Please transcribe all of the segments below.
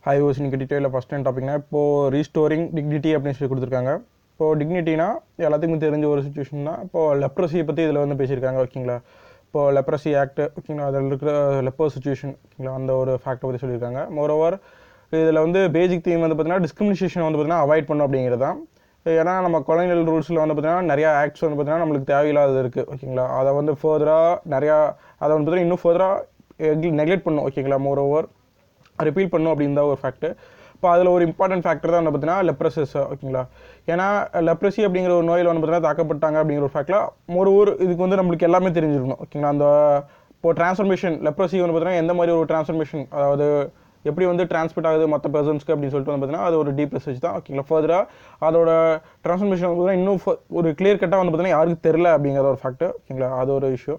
High hose இன்னைக்கு டீட்டெயிலில் first time டாபிக்னா இப்போது restoring dignity அப்படின்னு சொல்லி கொடுத்துருக்காங்க. இப்போது டிக்னிட்டினா எல்லாத்துக்கும் தெரிஞ்ச ஒரு சுச்சுவேஷன் தான். இப்போது லெப்ரஸியை பற்றி இதில் வந்து பேசியிருக்காங்க ஓகேங்களா. இப்போது லெப்ரஸி ஆக்ட் ஓகேங்களா, அதில் இருக்கிற லெப்பர் சுச்சுவேஷன் ஓகேங்களா, அந்த ஒரு ஃபேக்டை பற்றி சொல்லியிருக்காங்க. மோரோவர் இதில் வந்து பேசிக் தீம் வந்து பார்த்தீங்கன்னா டிஸ்கிரிமினேஷன் வந்து பார்த்தீங்கன்னா அவாய்ட் பண்ணும் அப்படிங்கிறது தான். ஏன்னா நம்ம கொலோனியல் ரூல்ஸில் வந்து பார்த்தீங்கன்னா நிறையா ஆக்ட்ஸ் வந்து பார்த்தீங்கன்னா நம்மளுக்கு தேவையில்லாதது இருக்குது ஓகேங்களா. அதை வந்து ஃபர்தராக நிறையா அதை வந்து பார்த்தீங்கன்னா இன்னும் ஃபர்தராக நெக்லெக்ட் பண்ணும் ஓகேங்களா. மோரோவர் ரிப்பீல் பண்ணும் அப்படின்னு தான் ஒரு ஃபேக்ட். இப்போ அதில் ஒரு இம்பார்ட்டன்ட் ஃபேக்டர் தான் வந்து பார்த்தீங்கன்னா லெப்ரஸஸ் ஓகேங்களா. ஏன்னா லெப்ரஸி அப்படிங்கிற ஒரு நோயில் வந்து பார்த்தீங்கன்னா தாக்கப்பட்டாங்க அப்படிங்கிற ஒரு ஃபேக்டில் ஒரு இதுக்கு வந்து நம்மளுக்கு எல்லாமே தெரிஞ்சிருக்கணும் ஓகேங்களா. அந்த இப்போ ட்ரான்ஸ்ஃபர்மேஷன் லெப்ரஸி வந்து பார்த்தீங்கன்னா எந்த மாதிரி ஒரு ட்ரான்ஸ்ஃபர்மேஷன், அதாவது எப்படி வந்து டிரான்ஸ்மிட் ஆகுது மற்ற பர்சன்ஸ்க்கு அப்படின்னு சொல்லிட்டு வந்து பார்த்தீங்கன்னா அது ஒரு டீப் ரிசர்ச் தான் ஓகேங்களா. ஃபர்தராக அதோட ட்ரான்ஸ்ஃபர்மேஷன் வந்து பார்த்தீங்கன்னா இன்னும் ஒரு கிளியர் கட்டாக வந்து பார்த்தீங்கன்னா யாருக்கு தெரில அப்படிங்கிற ஒரு ஃபேக்ட் ஓகேங்களா. அது ஒரு இஷ்யூ.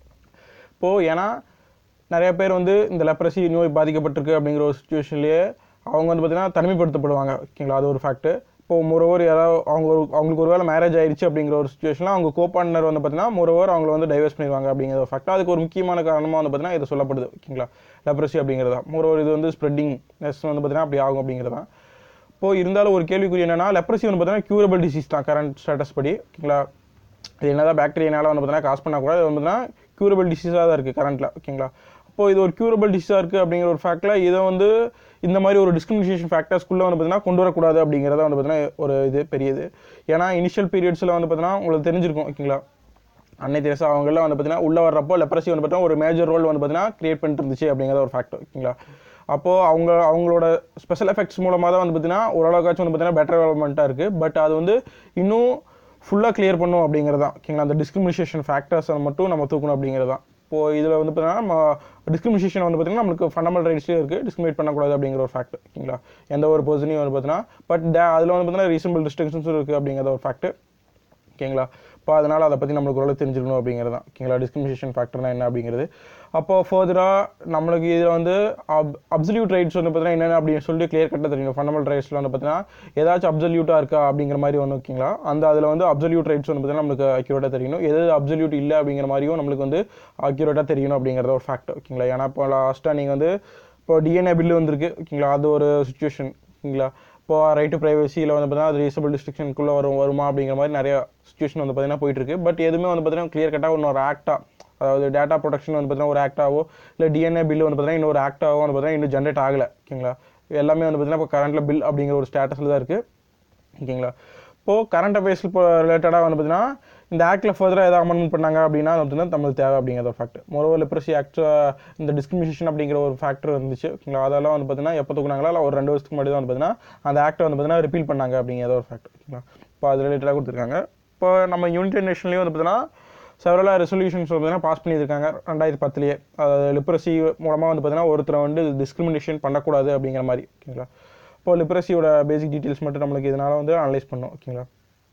இப்போது ஏன்னா நிறைய பேர் வந்து இந்த லெப்ரஸி நோய் பாதிக்கப்பட்டிருக்கு அப்படிங்கிற ஒரு சுச்சுவேஷன்லேயே அவங்க வந்து பார்த்தீங்கன்னா தனிமைப்படுத்தப்படுவாங்க ஓகேங்களா. அது ஒரு ஃபேக்ட். இப்போது மோரோவர் யாராவது அவங்களுக்கு ஒரு வேளை மேரேஜ் ஆயிடுச்சு அப்படிங்கிற ஒரு சுச்சுவேஷனில் அவங்க கோபார்ட்னர் வந்து பார்த்தீங்கன்னா மோரோவர் அவங்களை வந்து டைவர்ஸ் பண்ணிடுவாங்க அப்படிங்கிற ஒரு ஃபேக்ட். அதுக்கு ஒரு முக்கியமான காரணமாக வந்து பார்த்தீங்கன்னா இது சொல்லப்படுது ஓகேங்களா. லெப்ரஸி அப்படிங்கிறதா மோரோவர் இது வந்து ஸ்ப்ரெட்டிங் நெஸ் வந்து பார்த்தீங்கன்னா அப்படி ஆகும் அப்படிங்கிறதான். இப்போது இருந்தாலும் ஒரு கேள்விக்குரிய என்னன்னா லெப்ரஸி வந்து பார்த்தீங்கன்னா க்யூரபிள் டிசீஸ் தான் கரண்ட் ஸ்டேட்டஸ் படி ஓகேங்களா. இது என்னதான் பாக்டீரியானால வந்து பார்த்தீங்கன்னா காசு பண்ணால் கூட இது வந்து பார்த்தீங்கன்னா க்யூரபிள் டிசீஸாக தான் இருக்குது கரண்ட்டில் ஓகேங்களா. இப்போது இது ஒரு க்யூரபிள் டிசீஸாக இருக்குது அப்படிங்கிற ஒரு ஃபேக்டில் இதை வந்து இந்த மாதிரி ஒரு டிஸ்கிரிமினேஷன் ஃபேக்டர்ஸ்குள்ளே வந்து பார்த்தீங்கன்னா கொண்டு வரக்கூடாது அப்படிங்கிறத வந்து பார்த்தீங்கன்னா ஒரு இது பெரியது. ஏன்னா இனிஷியல் பீரியட்ஸில் வந்து பார்த்தீங்கன்னா உங்களுக்கு தெரிஞ்சிருக்கும் ஓகேங்களா. அன்னை தெரசா அவங்களாம் வந்து பார்த்தீங்கன்னா உள்ளே வர்றப்போ லெப்ரஸி வந்து பார்த்தீங்கன்னா ஒரு மேஜர் ரோல் வந்து பார்த்தீங்கன்னா கிரியேட் பண்ணிட்டு இருந்துச்சு அப்படிங்கிற ஒரு ஃபேக்ட் ஓகேங்களா. அப்போது அவங்களோட ஸ்பெஷல் எஃபெக்ட்ஸ் மூலமாக தான் வந்து பார்த்தீங்கன்னா ஓரளவுக்காச்சும் வந்து பார்த்தீங்கன்னா பெட்டர் டெவலப்மெண்ட்டாக இருக்குது. பட் அது வந்து இன்னும் ஃபுல்லாக கிளியர் பண்ணும் அப்படிங்கிறது தான் ஓகேங்களா. அந்த டிஸ்கிரிமினேஷன் ஃபேக்டர்ஸை மட்டும் நம்ம தூக்கணும் அப்படிங்கிறது தான். இப்போது இதில் வந்து பார்த்தீங்கன்னா நம்ம டிஸ்கிரிமினேஷன் வந்து பார்த்தீங்கன்னா நம்மளுக்கு ஃபண்டமெண்டல் ரைட்ஸ்லேயே இருக்குது, டிஸ்கிரிமினேட் பண்ணக்கூடாது அப்படிங்கிற ஒரு ஃபேக்ட் ஓகேங்களா. எந்த ஒரு பர்சனையும் வந்து பார்த்தீங்கன்னா பட் அதில் வந்து பார்த்தீங்கன்னா ரீசனபிள் ரெஸ்ட்ரிக்ஷன்ஸும் இருக்குது அப்படிங்கிற ஒரு ஃபேக்ட் ஓகேங்களா. இப்போ அதனால் அதை பற்றி நம்மளுக்கு ஓரளவு தெரிஞ்சுக்கணும் அப்படிங்கிறது தான் ஓகேங்களா. டிஸ்கிரிமினேஷன் ஃபேக்டர்னா என்ன அப்படிங்கிறது. அப்போது ஃபர்தராக நம்மளுக்கு இதில் வந்து அப்சல்யூட் ரைட்ஸ் வந்து பார்த்தீங்கன்னா என்னென்ன அப்படின்னு சொல்லிட்டு கிளியர் கட்டாக தெரியும். ஃபண்டமெண்டல் ரைட்ஸில் வந்து பார்த்தீங்கன்னா ஏதாச்சும் அப்சல்யூட்டாக இருக்கா அப்படிங்கிற மாதிரி வந்து ஓகேங்களா. அதில் வந்து அப்சல்யூட் ரைட்ஸ் வந்து பார்த்தீங்கன்னா நம்மளுக்கு அக்யூரேட்டாக தெரியணும். எது அப்சல்யூட் இல்லை அப்படிங்கிற மாதிரியும் நம்மளுக்கு வந்து அக்யூரேட்டாக தெரியணும் அப்படிங்கிறத ஒரு ஃபேக்ட் ஓகேங்களா. ஏன்னா இப்போ லாஸ்ட்டாக நீங்கள் வந்து இப்போ டிஎன்ஏ பில்லு வந்திருக்கு ஓகேங்களா. அது ஒரு சுச்சுவேஷன் ஓகேங்களா. இப்போ ரைட் டு ப்ரைவசியில் வந்து பார்த்தீங்கன்னா அது ரீசனபிள் ரெஸ்ட்ரிக்ஷனுக்குள்ளே வருமா அப்படிங்கிற மாதிரி நிறைய சுச்சுவேஷன் வந்து பார்த்தீங்கன்னா போயிட்டு இருக்கு. பட் எதுவுமே வந்து பார்த்தீங்கன்னா கிளியர் கட்டாக இன்னொரு ஆக்டாக, அதாவது டேட்டா ப்ரொடெக்ஷன் வந்து பார்த்தீங்கன்னா ஒரு ஆக்டாவோ இல்லை டிஎன்ஏ பில்லு வந்து பார்த்தீங்கன்னா இன்னொரு ஆக்டாவோ வந்து பார்த்தீங்கன்னா இன்னும் ஜென்ரேட் ஆகலை ஓகேங்களா. எல்லாமே வந்து பார்த்தீங்கன்னா இப்போ கரண்ட்டில் பில் அப்படிங்கிற ஒரு ஸ்டேட்டஸில் தான் இருக்குது ஓகேங்களா. இப்போது கரண்ட் அஃபேர்ஸ் இப்போ ரிலேட்டடாக வந்து பார்த்தீங்கன்னா இந்த ஆக்டில் ஃபர்தராக எதாவது அமெண்ட்மெண்ட் பண்ணாங்க அப்படின்னா வந்து நம்மளுக்கு தேவை அப்படிங்கிற ஒரு ஃபேக்ட். மோரோவர் லெப்ரஸி ஆக்ட் இந்த டிஸ்கிரிமினேஷன் அப்படிங்கிற ஒரு ஃபேக்டர் இருந்துச்சு ஓகேங்களா. அதெல்லாம் வந்து பார்த்தீங்கன்னா எப்போ தூக்குனாங்களா இல்லை ஒரு 2 வருஷத்துக்கு முன்னாடி தான் வந்து பார்த்தீங்கன்னா அந்த ஆக்டை வந்து பார்த்தீங்கன்னா ரிப்பீல் பண்ணாங்க அப்படிங்கிற ஒரு ஃபேக்ட் ஓகேங்களா. இப்போ அது ரிலேட்டடாக கொடுத்துருக்காங்க. இப்போ நம்ம யுனைடெட் நேஷன்லேயும் வந்து பார்த்தீங்கன்னா செவரலாக ரெசல்யூஷன்ஸ் வந்து பார்த்தீங்கன்னா பாஸ் பண்ணியிருக்காங்க 2010. அதாவது லிப்ரஸி மூலமாக வந்து பார்த்தீங்கன்னா ஒருத்தரை வந்து டிஸ்கிரிமினேஷன் பண்ணக்கூடாது அப்படிங்கிற மாதிரி ஓகேங்களா. இப்போ லிப்ரஸியோட பேசிக் டீட்டெயில்ஸ் மட்டும் நம்மளுக்கு இதனால் வந்து அனலைஸ் பண்ணோம் ஓகேங்களா.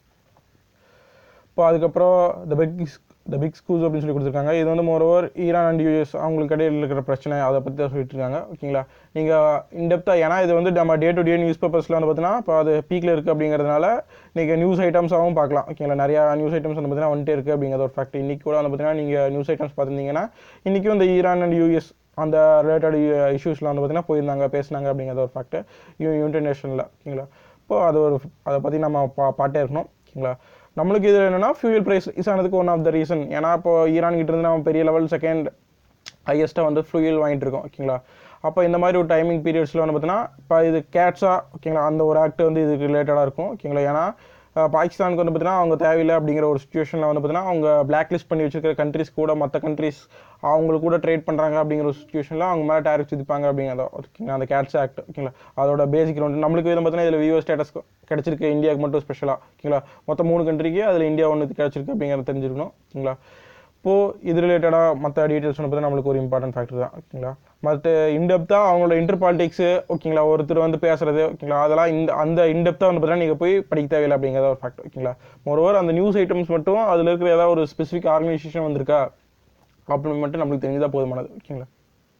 இப்போ அதுக்கப்புறம் த பிக் ஸ்கூல்ஸ் அப்படின்னு சொல்லி கொடுத்துருக்காங்க. இது வந்து மோரோவர் ஈரான் அண்ட் யூஎஸ் அவங்களுக்கு இடையில் இருக்கிற பிரச்சனை அதை பற்றி தான் சொல்லிட்டு இருக்காங்க ஓகேங்களா. நீங்கள் இன்டெப்த்தாக ஏன்னா இது வந்து நம்ம டே டு டே நியூஸ் பேப்பர்ஸில் வந்து பார்த்தீங்கன்னா இப்போ அது பீக்கில் இருக்குது அப்படிங்கிறதுனால நீங்கள் நியூஸ் ஐட்டம்ஸாகவும் பார்க்கலாம் ஓகேங்களா. நிறையா நியூஸ் ஐட்டம்ஸ் வந்து பார்த்தீங்கன்னா வந்துட்டே இருக்குது அப்படிங்கிற ஒரு ஃபேக்ட். இன்றைக்கி கூட வந்து பார்த்தீங்கன்னா நீங்கள் நியூஸ் ஐட்டம்ஸ் பார்த்துருந்தீங்கன்னா இன்றைக்கும் இந்த ஈரான் அண்ட் யூஎஸ் அந்த ரிலேட்டட் இஷ்யூஸில் வந்து பார்த்தீங்கன்னா போயிருந்தாங்க பேசினாங்க அப்படிங்கிற ஒரு ஃபேக்ட் யுனைடெட் நேஷனில் ஓகேங்களா. இப்போது அதை பற்றி நம்ம பாட்டே இருக்கணும் ஓகேங்களா. நம்மளுக்கு இது என்னென்னா ஃபியூயல் ப்ரைஸ் இஸ் ஆனதுக்கு ஒன் ஆஃப் த ரீசன். ஏன்னா இப்போ ஈரான் கிட்ட இருந்து நம்ம பெரிய லெவல் செகண்ட் ஹையஸ்ட்டாக வந்து ஃபியூயல் வாங்கிட்டு இருக்கோம் ஓகேங்களா. அப்போ இந்த மாதிரி ஒரு டைமிங் பீரியட்ஸில் வந்து பார்த்தீங்கன்னா இப்போ இது கேட்ஸாக ஓகேங்களா அந்த ஒரு ஆக்ட் வந்து இதுக்கு ரிலேட்டடாக இருக்கும் ஓகேங்களா. ஏன்னா பாகிஸ்தானுக்கு வந்து பார்த்தீங்கன்னா அவங்க தேவையில்லை அப்படிங்கிற ஒரு சுச்சுவேஷனில் வந்து பார்த்தீங்கன்னா அவங்க பிளாக் லிஸ்ட் பண்ணி வச்சிருக்கிற கண்ட்ரிஸ் கூட மற்ற கண்ட்ரிஸ் அவங்களுக்கு கூட ட்ரேட் பண்ணுறாங்க அப்படிங்கிற ஒரு சுச்சுவேஷனில் அவங்க மேலே டேரிஃப்ஸ் விதிப்பாங்க அப்படிங்கிறத ஓகேங்களா. அந்த கேட்ஸ் ஆக்ட் ஓகேங்களா அதோட பேசிக் ரவுண்ட் நம்மளுக்கு வந்து பார்த்தீங்கன்னா இதில் வியூ ஸ்டேட்டஸ் கிடச்சிருக்கு இந்தியாவுக்கு மட்டும் ஸ்பெஷலாக ஓகேங்களா. மொத்தம் 3 கண்ட்ரிக்கு அதில் இந்தியா ஒன்று கிடச்சிருக்கு அப்படிங்கிறத தெரிஞ்சிருக்கணும் ஓகேங்களா. இப்போது இது ரிலேட்டடாக மற்ற டீட்டெயில்ஸ் வந்து பார்த்தீங்கன்னா நம்மளுக்கு ஒரு இம்பார்ட்டன்ட் ஃபேக்டர் தான் ஓகேங்களா. மற்ற இன்டெப்த்தாக அவங்களோட இன்டர் பாலிடிக்ஸு ஓகேங்களா ஒருத்தர் வந்து பேசுறது ஓகேங்களா அதெல்லாம் அந்த இன்டெப்த்தாக வந்து பார்த்தீங்கன்னா நீங்கள் போய் படிக்க தேவையில்லை அப்படிங்கிறத ஒரு ஃபேக்ட் ஓகேங்களா. மோரோவர் அந்த நியூஸ் ஐட்டம்ஸ் மட்டும் அதில் இருக்கிற ஏதாவது ஒரு ஸ்பெசிஃபிக் ஆர்கனைசேஷன் வந்திருக்கா அப்படின்னு மட்டும் நம்மளுக்கு தெரிஞ்சுதான் போதுமானது ஓகேங்களா.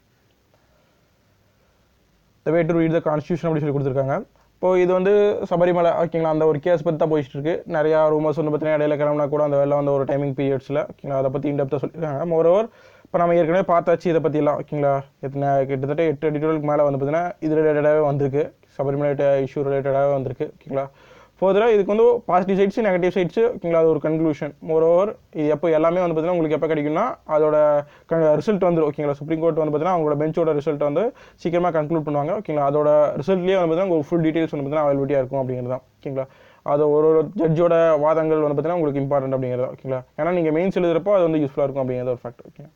The way to read the constitution அப்படி சொல்லி கொடுத்துருக்காங்க. இப்போது இது வந்து சபரிமலை ஓகேங்களா அந்த ஒரு கேஸ் பற்றி தான் போயிட்டு இருக்கு. நிறையா ரூமர்ஸ் வந்து பார்த்தீங்கன்னா இடையில கிளம்புனா கூட அந்த வேலை வந்து ஒரு டைமிங் பீரியட்ஸில் ஓகேங்களா அதை பற்றி இன்டெப்த்தாக சொல்லியிருக்காங்க. மோரோவர் இப்போ நம்ம ஏற்கனவே பார்த்தாச்சு இதை பற்றிலாம் ஓகேங்களா. கிட்டத்தட்ட 8 எடிட்டோரியலுக்கு மேலே வந்து பார்த்தீங்கன்னா இது ரிலேட்டடாகவே வந்திருக்கு, சபரிமலை இஷ்யூ ரிலேட்டடாகவே வந்திருக்கு ஓகேங்களா. ஃபர்தராக இதுக்கு வந்து பாசிட்டிவ் சைட்ஸு நெகட்டிவ் சைட்ஸு ஓகேங்களா. அது ஒரு கன்க்ளூஷன். மோரோவர் இது எப்போ எல்லாமே வந்து பார்த்தீங்கன்னா உங்களுக்கு எப்போ கிடைக்கும்னா அதோட ரிசல்ட் வந்துடும் ஓகேங்களா. சுப்ரீம் கோர்ட் வந்து பார்த்தீங்கன்னா அவங்களோட பெஞ்சோட ரிசல்ட் வந்து சீக்கிரமாக கன்க்ளூட் பண்ணுவாங்க ஓகேங்களா. அதோட ரிசல்ட்லேயே வந்து பார்த்தீங்கன்னா உங்களுக்கு ஃபுல் டீட்டெயில்ஸ் வந்து பார்த்தீங்கன்னா அவைலபிலிட்டியாக இருக்கும் அப்படிங்கிறது தான் ஓகேங்களா. அது ஒரு ஜட்ஜோட வாதங்கள் வந்து பார்த்தீங்கன்னா உங்களுக்கு இம்பார்ட்டன்ட் அப்படிங்கிறது ஓகேங்களா. ஏன்னா நீங்கள் மெயின்ஸ் எழுதுறப்போ அது வந்து யூஸ்ஃபுல்லாக இருக்கும் அப்படிங்கிறது ஒரு ஃபேக்ட் ஓகே.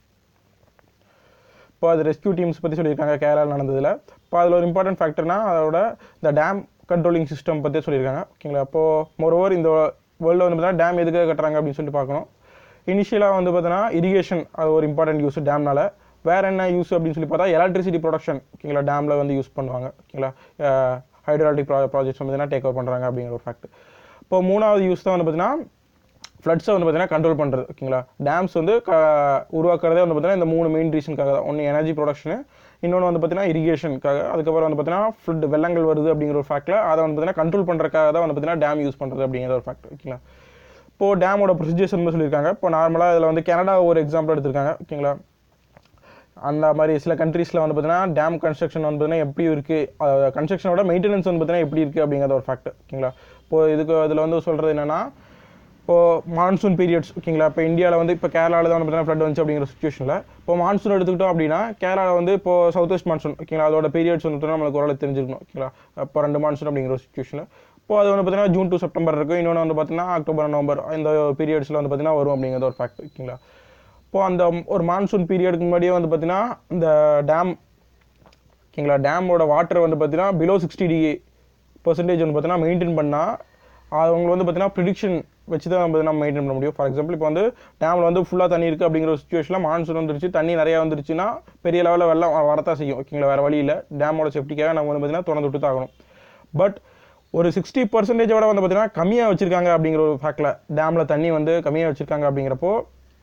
இப்போ அது ரெஸ்கியூ டீம்ஸ் பற்றி சொல்லியிருக்காங்க கேரளாவில் நடந்ததில். இப்போ அதில் ஒரு இம்பார்ட்டன்ட் ஃபேக்டர்னா அதோட இந்த டேம் கண்ட்ரோலிங் சிஸ்டம் பற்றி சொல்லியிருக்காங்க ஓகேங்களா. அப்போது மோரோவர் இந்த வேர்ல்டில் வந்து பார்த்தீங்கன்னா டேம் எதுக்காக கட்டுறாங்க அப்படின்னு சொல்லிட்டு பார்க்கணும். இனிஷியலாக வந்து பார்த்தீங்கன்னா இரிகேஷன் அது ஒரு இம்பார்ட்டன்ட் யூஸ் டேம்னால. வேறு என்ன யூஸ் அப்படின்னு சொல்லி பார்த்தா எலக்ட்ரிசிட்டி ப்ரொடக்ஷன் ஓகேங்களா டேமில் வந்து யூஸ் பண்ணுவாங்க ஓகேங்களா. ஹைட்ராலிக் ப்ராஜெக்ட்ஸ் வந்து டேக் ஓவர் பண்ணுறாங்க அப்படிங்கிற ஒரு ஃபேக்ட். இப்போ மூணாவது யூஸ் தான் வந்து பார்த்தீங்கன்னா ஃப்ளட்ஸை வந்து பார்த்தீங்கன்னா கண்ட்ரோல் பண்ணுறது ஓகேங்களா. டேம்ஸ் வந்து உருவாக்குறதே வந்து பார்த்தீங்கன்னா இந்த 3 மெயின் ரீசனுக்காக தான். ஒன்று எனர்ஜி ப்ரொடக்ஷனு, இன்னொன்று வந்து பார்த்தீங்கன்னா இரிகேஷனுக்காக, அதுக்கப்புறம் வந்து பார்த்தீங்கன்னா ஃப்ளட் வெள்ளங்கள் வருது அப்படிங்கிற ஒரு ஃபேக்டில் அதை வந்து பார்த்தீங்கன்னா கண்ட்ரோல் பண்ணுறதுக்காக தான் வந்து பார்த்தீங்கன்னா டேம் யூஸ் பண்ணுறது அப்படிங்கிற ஒரு ஃபேக்ட் ஓகேங்களா. இப்போது டேமோட ப்ரொசீஜர்ஸ் வந்து சொல்லியிருக்காங்க. இப்போ நார்மலாக இதில் வந்து கனடா ஒரு எக்ஸாம்பிள் எடுத்திருக்காங்க ஓகேங்களா. அந்த மாதிரி சில கண்ட்ரீஸில் வந்து பார்த்தீங்கன்னா டேம் கன்ஸ்ட்ரக்ஷன் வந்து பார்த்தீங்கன்னா எப்படி இருக்குது, கன்ஸ்ட்ரக்ஷனோட மெயின்டெனன்ஸ் வந்து பார்த்தீங்கன்னா எப்படி இருக்குது அப்படிங்கிற ஒரு ஃபேக்ட் ஓகேங்களா. இப்போது இதுக்கு அதில் வந்து சொல்கிறது என்னென்னா இப்போது மான்சூன் பீரியட்ஸ் ஓகேங்களா. இப்போ இந்தியாவில் வந்து இப்போ கேரளாவில் தான் வந்து பார்த்தீங்கன்னா ஃப்ளட் வந்துச்சு அப்படிங்கிற சுச்சுவேஷனில் இப்போ மான்சூன் எடுத்துக்கிட்டோம் அப்படின்னா கேரளாவில் வந்து இப்போ சவுத் வெஸ்ட் மான்சூன் ஓகேங்களா அதோட பீரியட்ஸ் வந்து நம்மளுக்கு ஓரளவு தெரிஞ்சிருக்கணும் ஓகேங்களா. இப்போ 2 மான்சூன் அப்படிங்கிற ஒரு சுச்சுவேஷனில் இப்போ அது வந்து பார்த்தீங்கன்னா ஜூன் டு செப்டம்பர் இருக்கும், இன்னொன்று வந்து பார்த்தீங்கன்னா அக்டோபர் நவம்பர் இந்த பீரியட்ஸில் வந்து பார்த்தீங்கன்னா வரும் அப்படிங்கிறது ஒரு ஃபேக்ட் ஓகேங்களா. இப்போது அந்த ஒரு மான்சூன் பீரியடுக்கு முன்னாடியே வந்து பார்த்தீங்கன்னா இந்த டேம் ஓகேங்களா டேமோட வாட்டர் வந்து பார்த்தீங்கன்னா பிலோ 60% வந்து பார்த்தீங்கன்னா மெயின்டைன் பண்ணால் அவங்க வந்து பார்த்தீங்கன்னா ப்ரிடிக்ஷன் வச்சு தான் நம்ம மெயின்டைன் பண்ண முடியும். ஃபார் எக்ஸாம்பிள் இப்போ வந்து டேமில் வந்து ஃபுல்லாக தண்ணி இருக்குது அப்படிங்கிற ஒரு சுச்சுவேஷனில் மான்சூன் வந்துருச்சு, தண்ணி நிறையா வந்துருச்சுன்னா பெரிய லெவலில் வெள்ளம் வரத்தான் செய்யும் ஓகேங்களா. வேறு வழி இல்லை, டேமோட சேஃப்டிக்காக நம்ம வந்து பார்த்தீங்கன்னா திறந்து விட்டு தான் ஆகணும். பட் ஒரு 60% வந்து பார்த்தீங்கன்னா கம்மியாக வச்சுருக்காங்க அப்படிங்கிற ஒரு ஃபேக்டில் டேமில் தண்ணி வந்து கம்மியாக வச்சுருக்காங்க அப்படிங்கிறப்போ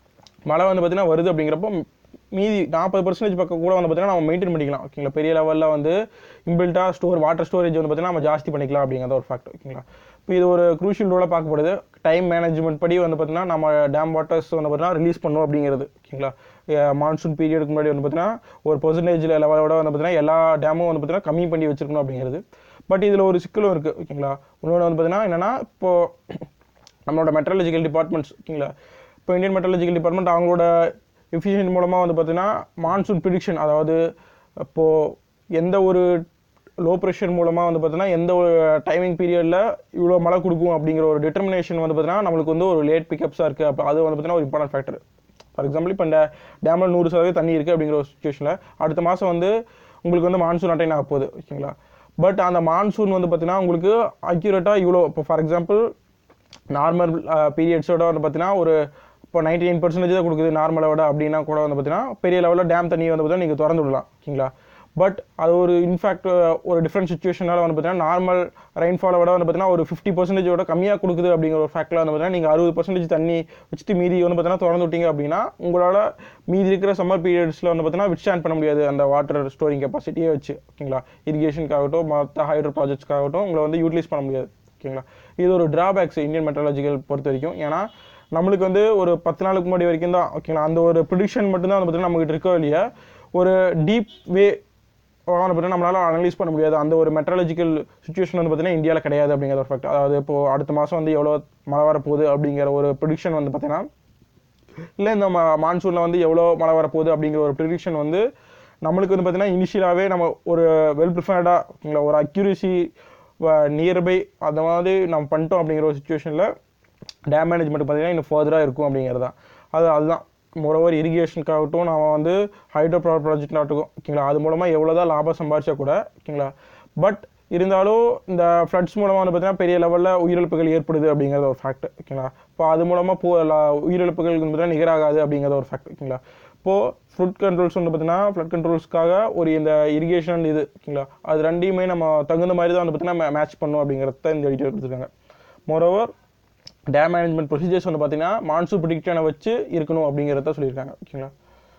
மழை வந்து பார்த்தீங்கன்னா வருது அப்படிங்கிறப்போ மீதி 40% பக்கம் கூட வந்து பார்த்தீங்கன்னா நம்ம மெயின்டைன் பண்ணிக்கலாம் ஓகேங்களா. பெரிய லெவலில் வந்து இன்பில்ட்டாக வாட்டர் ஸ்டோரேஜ் வந்து பார்த்தீங்கன்னா நம்ம ஜாஸ்தி பண்ணிக்கலாம் அப்படிங்கிறத ஒரு ஃபேக்ட் ஓகேங்களா. இப்போ இது ஒரு க்ரூஷியல் ரோலாக பார்க்கப்படுது. டைம் மேனேஜ்மெண்ட் படி வந்து பார்த்தீங்கன்னா நம்ம டேம் வாட்டர்ஸ் வந்து பார்த்தீங்கன்னா ரிலீஸ் பண்ணும் அப்படிங்கிறது ஓகேங்களா. மான்சூன் பீரியடுக்கு முன்னாடி வந்து பார்த்தீங்கன்னா ஒரு பெர்சன்டேஜில் லெவலோட வந்து பார்த்தீங்கன்னா எல்லா டேமும் வந்து பார்த்தீங்கன்னா கம்மி பண்ணி வச்சிருக்கணும் அப்படிங்கிறது. பட் இதில் ஒரு சிக்கலும் இருக்குது ஓகேங்களா. இன்னொன்று வந்து பார்த்தீங்கன்னா என்னென்னா இப்போது நம்மளோட மெட்ரலஜிக்கல் டிபார்ட்மெண்ட்ஸ் ஓகேங்களா. இப்போ இந்தியன் மெட்ரலஜிக்கல் டிபார்ட்மெண்ட் அவங்களோட எஃபிஷியன்ட் மூலமாக வந்து பார்த்தீங்கன்னா மான்சூன் ப்ரிடிக்ஷன் அதாவது இப்போது எந்த ஒரு லோ ப்ரெஷர் மூலமாக வந்து பார்த்தீங்கன்னா எந்த ஒரு டைமிங் பீரியடில் இவ்வளோ மழை கொடுக்கும் அப்படிங்கிற ஒரு டிட்டர்மினேஷன் வந்து பார்த்தீங்கன்னா நம்மளுக்கு வந்து ஒரு லேட் பிக்கப்ஸாக இருக்குது. அப்போ அது வந்து பார்த்தீங்கன்னா ஒரு இம்பார்ட்டன்ட் ஃபேக்டர். ஃபார் எக்ஸாம்பிள் இப்போ இந்த டேமில் 100% தண்ணி இருக்குது அப்படிங்கிற ஒரு சுச்சுவேஷனில் அடுத்த மாதம் வந்து உங்களுக்கு வந்து மான்சூன் அட்டைன் ஆக போகுது ஓகேங்களா. பட் அந்த மான்சூன் வந்து பார்த்தீங்கன்னா உங்களுக்கு அக்யூரேட்டாக இவ்வளோ இப்போ ஃபார் எக்ஸாம்பிள் நார்மல் பீரியட்ஸோட வந்து பார்த்தீங்கன்னா ஒரு இப்போ 99% தான் கொடுக்குது நார்மலோட அப்படின்னா கூட வந்து பார்த்தீங்கன்னா பெரிய லெவலில் டேம் தண்ணி வந்து பார்த்தீங்கன்னா நீங்கள் திறந்து விடலாம் ஓகேங்களா. பட் அது ஒரு இன்ஃபேக்ட் ஒரு டிஃப்ரெண்ட் சுச்சுவேஷனால் வந்து பார்த்தீங்கன்னா நார்மல் ரெயின்ஃபாலோட வந்து பார்த்தீங்கன்னா ஒரு 50% கம்மியாக கொடுக்குது அப்படிங்கிற ஒரு ஃபேக்டில் வந்து பார்த்தீங்கன்னா நீங்கள் 60% தண்ணி வச்சுட்டு மீதி வந்து பார்த்தீங்கன்னா திறந்து விட்டீங்க அப்படின்னா உங்களால் மீதி இருக்கிற சம்மர் பீரியட்ஸில் வந்து பார்த்தீங்கன்னா விட்ஸ்டாண்ட் பண்ண முடியாது அந்த வாட்டர் ஸ்டோரிங் கெப்பாசிட்டியே வச்சு ஓகேங்களா. இரிகேஷனுக்காகட்டும் மற்ற ஹைட்ரோ ப்ராஜெக்ட்ஸ்க்காகட்டும் உங்களை வந்து யூட்டிலைஸ் பண்ண முடியாது ஓகேங்களா. இது ஒரு டிராபேக்ஸ் இந்தியன் மெட்ரலஜிக்கல் பொறுத்த வரைக்கும். ஏன்னா நம்மளுக்கு வந்து ஒரு 10 நாளுக்கு முன்னாடி வரைக்கும் தான் ஓகேங்களா அந்த ஒரு ப்ரிடிக்ஷன் மட்டும்தான் வந்து பார்த்தீங்கன்னா நம்மகிட்ட இருக்கோ இல்லையா ஒரு டீப் வே பார்த்தீங்கன்னா நம்மளால் அனலைஸ் பண்ண முடியாது. அந்த ஒரு மெட்ரலஜிக்கல் சுச்சுவேஷன் வந்து பார்த்தீங்கன்னா இந்தியாவில் கிடையாது அப்படிங்கிற ஒரு ஃபேக்ட். அதாவது இப்போது அடுத்த மாதம் வந்து எவ்வளோ மழை வரப்போகுது அப்படிங்கிற ஒரு ப்ரிடிக்ஷன் வந்து பார்த்தீங்கன்னா இல்லை இந்த மான்சூனில் வந்து எவ்வளோ மழை வரப்போகுது அப்படிங்கிற ஒரு ப்ரிடிக்ஷன் வந்து நம்மளுக்கு வந்து பார்த்தீங்கன்னா இனிஷியலாகவே நம்ம ஒரு வெல் ப்ரிஃபர்டாக ஓகேங்களா ஒரு அக்யூரசி நியர்பை அந்த மாதிரி நம்ம பண்ணிட்டோம் அப்படிங்கிற ஒரு சுச்சுவேஷனில் டேம் மேனேஜ்மெண்ட் பார்த்தீங்கன்னா இன்னும் ஃபர்தராக இருக்கும் அப்படிங்கிறது தான். அதுதான் மோரோவர் இரிகேஷனுக்காகட்டும் நம்ம வந்து ஹைட்ரோ பவர் ப்ராஜெக்ட்னாகட்டும் ஓகேங்களா அது மூலமாக எவ்வளோ தான் லாபம் சம்பாதிச்சா கூட ஓகேங்களா. பட் இருந்தாலும் இந்த ஃப்ளட்ஸ் மூலமாக வந்து பார்த்தீங்கன்னா பெரிய லெவலில் உயிரிழப்புகள் ஏற்படுது அப்படிங்கிறது ஒரு ஃபேக்ட் ஓகேங்களா. இப்போ அது மூலமாக உயிரிழப்புகள் வந்து பார்த்தீங்கன்னா நிகராகாது அப்படிங்கிறது ஒரு ஃபேக்ட் ஓகேங்களா. இப்போது ஃப்ளட் கண்ட்ரோல்ஸ் வந்து பார்த்தீங்கன்னா ஃப்ளட் கண்ட்ரோல்ஸ்க்காக ஒரு இந்த இரிகேஷன் இது ஓகேங்களா அது ரெண்டையுமே நம்ம தகுந்த மாதிரி தான் வந்து பார்த்தீங்கன்னா மேட்ச் பண்ணணும் அப்படிங்கிறத இந்த டீட்டெயில் கொடுத்துருக்காங்க. மோரோவர் டேம் மேனேஜ்மெண்ட் ப்ரொசீஜர்ஸ் வந்து பார்த்தீங்கன்னா மான்சூன் ப்ரிடிக்ஷனை வச்சு இருக்கணும் அப்படிங்கிறத சொல்லியிருக்காங்க ஓகேங்களா.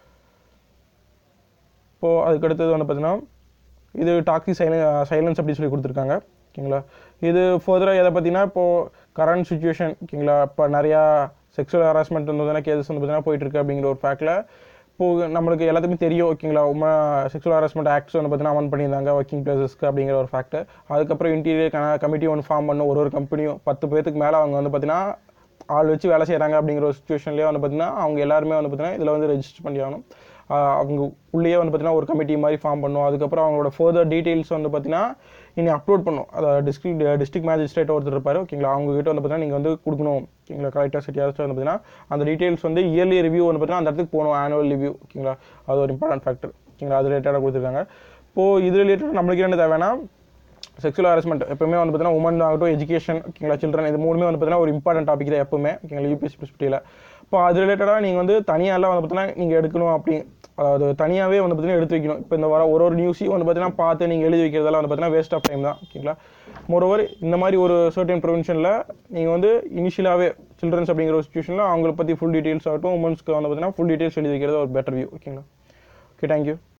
இப்போது அதுக்கடுத்தது வந்து பார்த்தீங்கன்னா இது டாக்ஸிக் சைலன்ஸ் அப்படி சொல்லி கொடுத்துருக்காங்க ஓகேங்களா. இது ஃபர்தராக எதை பார்த்தீங்கன்னா இப்போது கரண்ட் சுச்சுவேஷன் ஓகேங்களா இப்போ நிறையா செக்ஷுவல் ஹராஸ்மெண்ட் வந்து கேசஸ் வந்து பார்த்தீங்கன்னா போயிட்டுருக்கு அப்படிங்கிற ஒரு ஃபேக்டில் இப்போது நம்மளுக்கு எல்லாத்துக்குமே தெரியும் ஓகேங்களா, செக்ஷுவல் ஹராஸ்மெண்ட் ஆக்ட்ஸ் வந்து பார்த்தீங்கன்னா அமன் பண்ணியிருந்தாங்க ஒர்க்கிங் பிளேசஸ்க்கு அப்படிங்கிற ஒரு ஃபேக்ட். அதுக்கப்புறம் இன்டீரியர் கமிட்டி ஒன்று ஃபார்ம் பண்ண ஒரு கம்பெனியும் 10 பேருக்கு மேலே அவங்க வந்து பார்த்தீங்கன்னா ஆள் வச்சு வேலை செய்கிறாங்க அப்படிங்கிற ஒரு சுச்சுவேஷன்லேயே வந்து பார்த்தீங்கன்னா அவங்க எல்லாருமே வந்து பார்த்தீங்கன்னா இதில் வந்து ரெஜிஸ்டர் பண்ணி ஆகணும். அவங்க உள்ளேயே வந்து பார்த்தீங்கன்னா ஒரு கமிட்டி மாதிரி ஃபார்ம் பண்ணும். அதுக்கப்புறம் அவங்களோட ஃபர்தர் டீட்டெயில்ஸ் வந்து பார்த்தீங்கன்னா இனி அப்லோட் பண்ணும். அதாவது டிஸ்ட்ரிக்ட் மேஜிஸ்ட்ரேட் ஒருத்தர் இருப்பார் ஓகேங்களா, அவங்ககிட்ட வந்து பார்த்தீங்கன்னா நீங்கள் வந்து கொடுக்கணும் ஓகேங்களா. கலெக்டர் சிட்டியாச்சும் வந்து பார்த்தீங்கன்னா அந்த டீட்டெயில்ஸ் வந்து இயர்லி ரிவ்யூ வந்து பார்த்தீங்கன்னா அந்த இடத்துக்கு போகணும், ஆனுவல் ரிவ்யூ ஓகேங்களா. அது ஒரு இம்பார்ட்டன்ட் ஃபேக்டர் ஓகேங்களா. அது ரிலேட்டடாக கொடுத்துருக்காங்க. இப்போது இது ரிலேட்டட் நம்மளுக்கு என்ன தேவைன்னா, செக்ஷுவல் ஹராஸ்மெண்ட் எப்பவுமே வந்து பார்த்தீங்கன்னா உமன் ஆகட்டும், எஜுகேஷன் ஓகேங்களா, சில்ட்ரன், இது மூணுமே வந்து பார்த்தீங்கன்னா ஒரு இம்பார்ட்டன்ட் டாபிக் தான் எப்பவுமே ஓகேங்களா யூபிஎஸ்சி பெர்ஸ்பெக்டிவ்ல. இப்போ அது ரிலேட்டடாக நீங்கள் வந்து தனியாலாம் வந்து பார்த்தீங்கன்னா நீங்கள் எடுக்கணும் அப்படி, அதாவது தனியாகவே வந்து பார்த்தீங்கன்னா எடுத்து வைக்கணும். இப்போ இந்த ஒரு நியூஸையும் வந்து பார்த்தீங்கன்னா பார்த்து நீங்கள் எழுதி வைக்கிறதெல்லாம் வந்து பார்த்தீங்கன்னா வேஸ்ட் ஆஃப் டைம் தான் ஓகேங்களா. மோரோவர் இந்த மாதிரி ஒரு சர்டன் ப்ரிவென்ஷனில் நீங்கள் வந்து இனிஷியலாகவே சில்ட்ரன்ஸ் அப்படிங்கிற ஒரு சுச்சுவேஷனில் அவங்களை பற்றி ஃபுல் டீட்டெயில்ஸ் ஆகட்டும், உமன்ஸ்க்கு வந்து பார்த்தீங்கன்னா ஃபுல் டீட்டெயில்ஸ் எழுதி வைக்கிறது ஒரு பெட்டர் வியூ ஓகேங்களா. Okay, thank you.